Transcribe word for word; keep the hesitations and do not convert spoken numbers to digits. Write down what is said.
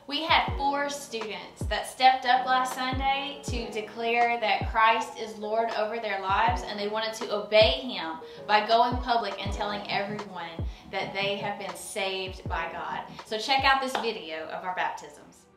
We had four students that stepped up last Sunday to declare that Christ is Lord over their lives, and they wanted to obey Him by going public and telling everyone that they have been saved by God. So check out this video of our baptisms.